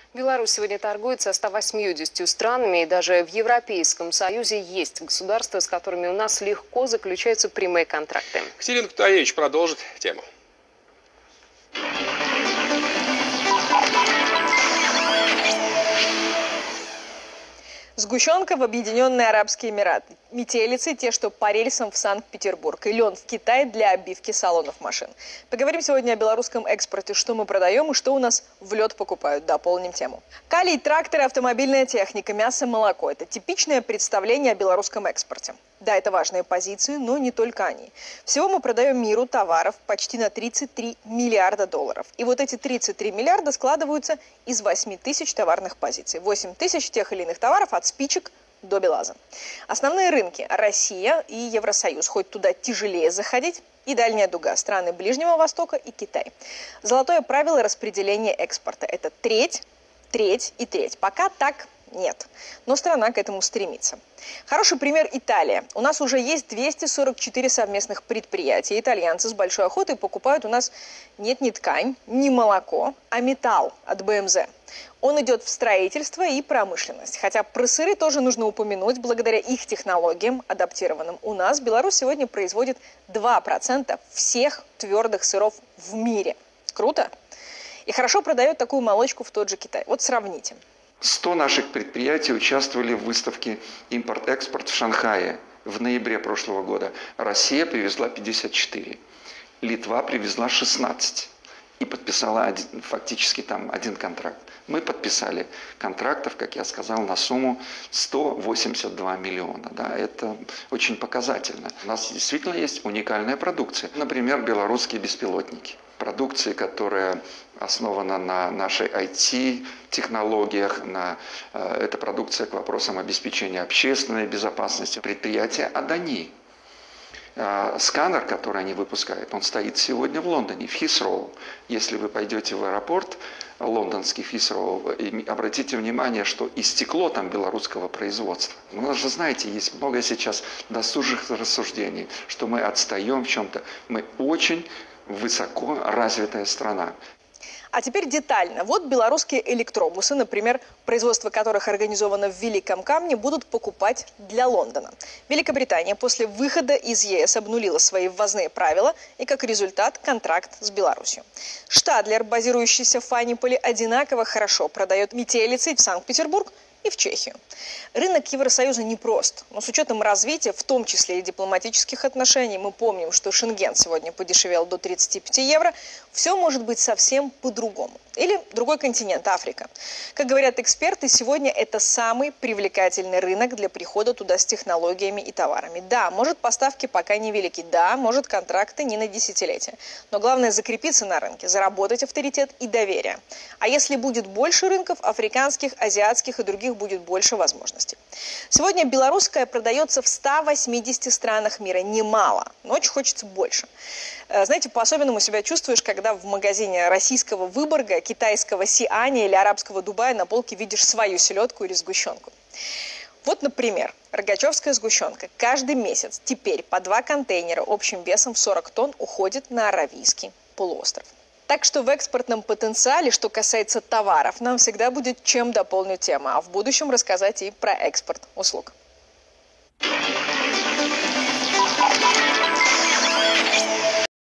Беларусь сегодня торгует со 180 странами, и даже в Европейском Союзе есть государства, с которыми у нас легко заключаются прямые контракты. Катерина Кутаевич продолжит тему. Сгущенка в Объединенные Арабские Эмираты. Метелицы, те, что по рельсам в Санкт-Петербург. И лен в Китай для обивки салонов машин. Поговорим сегодня о белорусском экспорте, что мы продаем и что у нас в лед покупают. Дополним тему. Калий, тракторы, автомобильная техника, мясо, молоко. Это типичное представление о белорусском экспорте. Да, это важные позиции, но не только они. Всего мы продаем миру товаров почти на 33 миллиарда долларов. И вот эти 33 миллиарда складываются из 8 тысяч товарных позиций. 8 тысяч тех или иных товаров от спичек до БелАЗа. Основные рынки – Россия и Евросоюз. Хоть туда тяжелее заходить. И дальняя дуга – страны Ближнего Востока и Китай. Золотое правило распределения экспорта – это треть, треть и треть. Пока так нет, но страна к этому стремится. Хороший пример – Италия. У нас уже есть 244 совместных предприятия. Итальянцы с большой охотой покупают у нас нет не ткань, не молоко, а металл от БМЗ. Он идет в строительство и промышленность. Хотя про сыры тоже нужно упомянуть. Благодаря их технологиям, адаптированным у нас, Беларусь сегодня производит 2% всех твердых сыров в мире. Круто? И хорошо продает такую молочку в тот же Китай. Вот сравните. 100 наших предприятий участвовали в выставке «Импорт-экспорт» в Шанхае в ноябре прошлого года. Россия привезла 54, Литва привезла 16 и подписала фактически там один контракт. Мы подписали контрактов, как я сказал, на сумму 182 миллиона. Да, это очень показательно. У нас действительно есть уникальная продукция. Например, белорусские беспилотники. Продукция, которая основана на нашей IT-технологиях, это продукция к вопросам обеспечения общественной безопасности. Предприятие «Адани». Сканер, который они выпускают, он стоит сегодня в Лондоне, в Хисроу. Если вы пойдете в аэропорт лондонский Хисроу, обратите внимание, что и стекло там белорусского производства. У нас же, знаете, есть много сейчас досужих рассуждений, что мы отстаем в чем-то. Мы очень высоко развитая страна. А теперь детально. Вот белорусские электробусы, например, производство которых организовано в Великом Камне, будут покупать для Лондона. Великобритания после выхода из ЕС обнулила свои ввозные правила и, как результат, контракт с Беларусью. Штадлер, базирующийся в Фаниполе, одинаково хорошо продает метелицы в Санкт-Петербург и в Чехию. Рынок Евросоюза непрост, но с учетом развития, в том числе и дипломатических отношений, мы помним, что Шенген сегодня подешевел до 35 евро, все может быть совсем по-другому. Или другой континент, Африка. Как говорят эксперты, сегодня это самый привлекательный рынок для прихода туда с технологиями и товарами. Да, может, поставки пока невелики, да, может, контракты не на десятилетия. Но главное закрепиться на рынке, заработать авторитет и доверие. А если будет больше рынков, африканских, азиатских и других будет больше возможностей. Сегодня белорусская продается в 180 странах мира. Немало, но очень хочется больше. Знаете, по-особенному себя чувствуешь, когда в магазине российского Выборга, китайского Сианя или арабского Дубая на полке видишь свою селедку или сгущенку. Вот, например, рогачевская сгущенка. Каждый месяц теперь по 2 контейнера общим весом в 40 тонн уходит на Аравийский полуостров. Так что в экспортном потенциале, что касается товаров, нам всегда будет чем дополнить тему, а в будущем рассказать и про экспорт услуг.